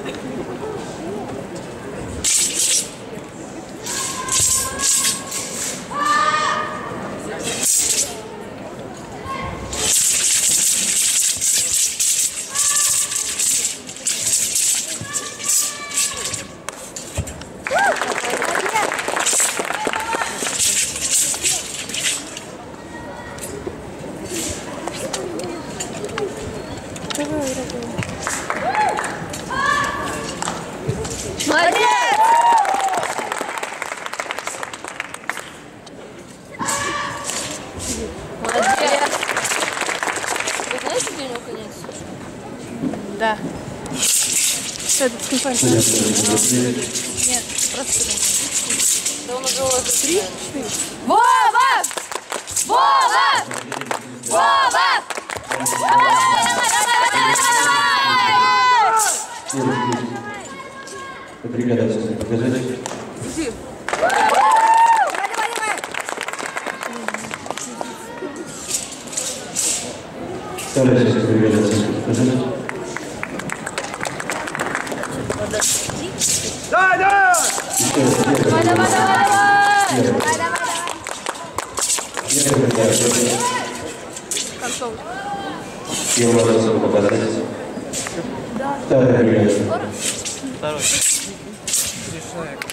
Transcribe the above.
Да. Что, этот конфант? Нет, просто. Да он уже вот 3. Вова! Вова! Вова! Бригада сейчас показать. Иди. Вторая сейчас бригада сейчас показать. Давай, давай! Давай, давай, давай! Первая бригада. Концов. Первая сейчас показать. Вторая бригада. Второй. 3 человека.